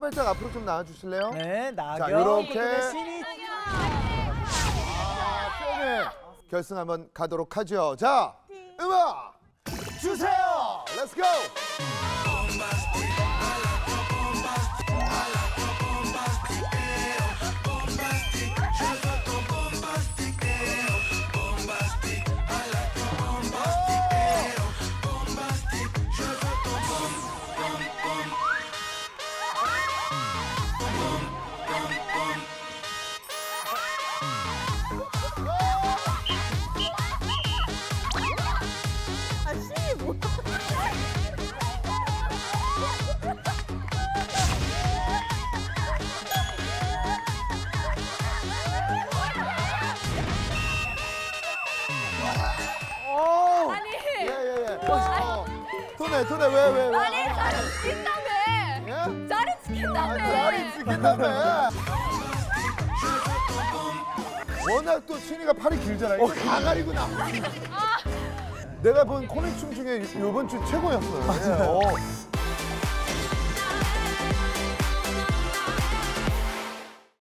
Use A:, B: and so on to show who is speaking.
A: 살짝 앞으로 좀 나와주실래요?
B: 네, 나경.
A: 자, 이렇게.
B: 신이.
A: 네, 결승 한번 가도록 하죠. 자, 음악 주세요. Let's go.
C: 아, 신이 뭐야?
A: 오.
C: 아니.
A: 예. 토네 왜?
C: 아니, 자리 지킨다며.
A: 예?
C: 자리 지킨다며.
A: 자리 지킨다며. 워낙 또 신이가 팔이 길잖아. 다 가리고 나. 내가 본 코믹 춤 중에 이번 주 최고였어요. 예.